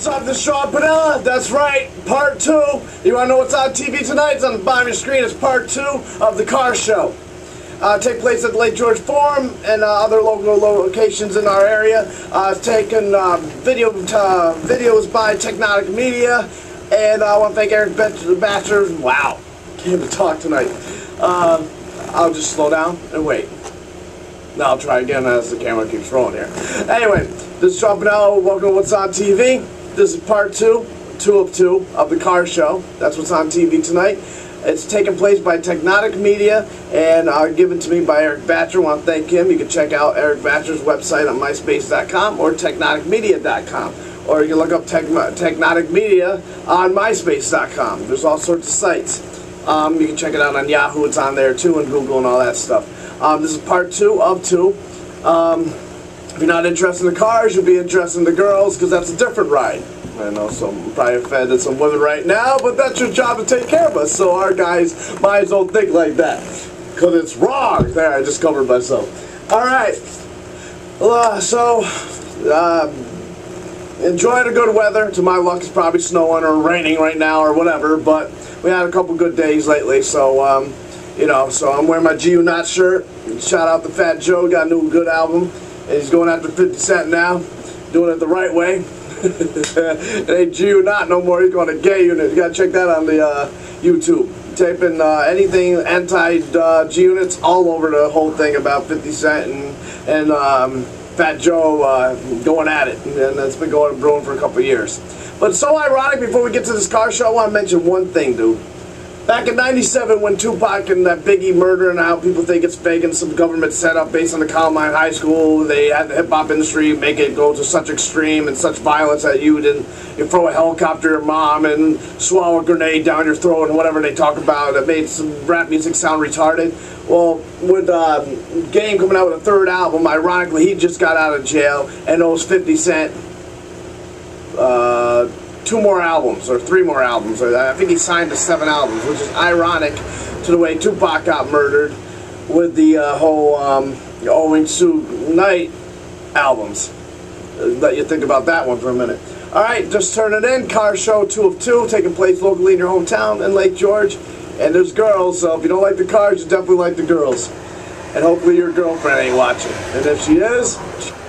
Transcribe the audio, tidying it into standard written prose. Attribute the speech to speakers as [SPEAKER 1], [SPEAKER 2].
[SPEAKER 1] what's up? This is Sean Panella. That's right, part 2. You want to know what's on TV tonight? It's on the bottom of your screen. It's part 2 of the car show. Take place at the Lake George Forum and other local locations in our area. It's taken videos by Technotic Media. And I want to thank Eric Batcher. Wow, can't even talk tonight. I'll just slow down and wait. Now I'll try again as the camera keeps rolling here. Anyway, this is Sean Panella. Welcome to What's on TV. This is part 2 of 2 of the car show. That's what's on TV tonight. It's taken place by Technotic Media and given to me by Eric Batcher. I want to thank him. You can check out Eric Batcher's website on myspace.com or technoticmedia.com. Or you can look up Technotic Media on myspace.com. There's all sorts of sites. You can check it out on Yahoo. It's on there too, and Google and all that stuff. This is part 2 of 2. If you're not interested in the cars, you'll be interested in the girls, because that's a different ride. I know some probably offended some women right now, but that's your job to take care of us. So our guys might as well think like that, because it's wrong. There, I just covered myself. All right. Enjoy the good weather. To my luck, it's probably snowing or raining right now or whatever, but we had a couple good days lately, so you know, so I'm wearing my GU Not shirt. Shout out to Fat Joe, got a new good album, and he's going after 50 Cent now, doing it the right way. It ain't GU Not no more, he's going to Gay Unit. You gotta check that on the YouTube. Type in anything anti-G-Units all over the whole thing about 50 Cent and Fat Joe going at it, and it's been brewing for a couple of years. But it's so ironic. Before we get to this car show, I want to mention one thing, dude. Back in '97, when Tupac and that Biggie murder, and how people think it's fake and some government setup based on the Columbine High School, they had the hip-hop industry make it go to such extreme and such violence that you throw a helicopter at your mom and swallow a grenade down your throat and whatever they talk about. That made some rap music sound retarded. Well, with Game coming out with a 3rd album, ironically, he just got out of jail and owes 50 Cent 2 more albums, or 3 more albums. Or I think he signed to 7 albums, which is ironic to the way Tupac got murdered with the whole Owing Suge Knight albums. Let you think about that one for a minute. Alright, just turn it in. Car show 2 of 2, taking place locally in your hometown in Lake George. And there's girls, so if you don't like the cars, you definitely like the girls. And hopefully your girlfriend ain't watching. And if she is,